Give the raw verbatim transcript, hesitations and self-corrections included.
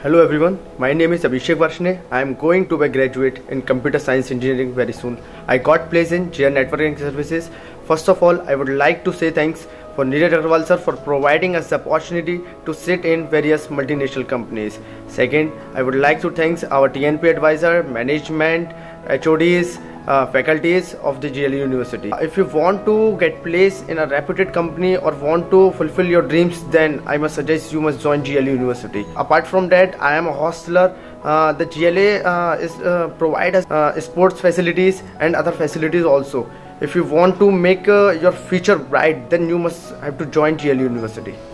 Hello everyone, my name is Abhishek Varshne. I am going to be a graduate in computer science engineering very soon. I got placed in J R Networking Services. First of all, I would like to say thanks for Neeraj Agarwal sir for providing us the opportunity to sit in various multinational companies. Second, I would like to thank our T N P advisor, management, H O Ds, uh, faculties of the J L U University. If you want to get placed in a reputed company or want to fulfill your dreams, then I must suggest you must join J L U University. Apart from that, I am a hosteler. Uh, the G L A uh, is uh, provide us uh, sports facilities and other facilities also. If you want to make uh, your future bright, then you must have to join J L U University.